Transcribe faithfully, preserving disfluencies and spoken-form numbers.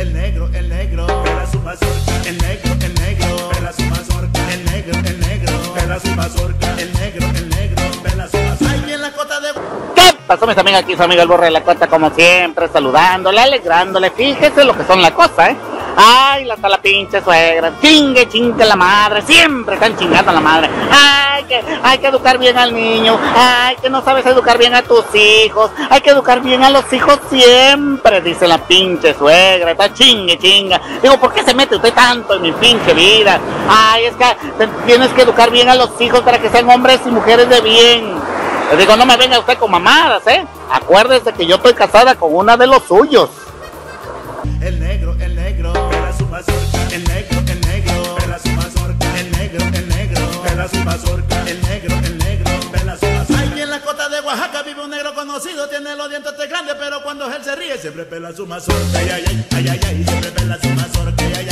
El negro, el negro, pela su mazorca. El negro, el negro, pela su mazorca. El negro, el negro, pela su mazorca. El negro, el negro, pela su mazorca. Ahí en la cota de... ¿Qué pasó, mis amigos? Aquí su amigo el Borre de la Cota, como siempre, saludándole, alegrándole. Fíjese lo que son las cosas, ¿eh? Ay, hasta la pinche suegra, chingue, chingue la madre, siempre están chingando a la madre. Ay, que hay que educar bien al niño, ay, que no sabes educar bien a tus hijos, hay que educar bien a los hijos siempre, dice la pinche suegra, está chingue, chinga. Digo, ¿por qué se mete usted tanto en mi pinche vida? Ay, es que tienes que educar bien a los hijos para que sean hombres y mujeres de bien. Le digo, no me venga usted con mamadas, ¿eh? Acuérdese que yo estoy casada con una de los suyos. El negro, el negro, pela su mazorca. El negro, el negro, pela su mazorca. El negro, el negro, pela su mazorca. El negro, el negro, pela su mazorca. Ahí en la cota de Oaxaca vive un negro conocido. Tiene los dientes grandes, pero cuando él se ríe siempre pela su mazorca. Ay, ay, ay, ay, ay, ay, siempre pela su mazorca. Ay,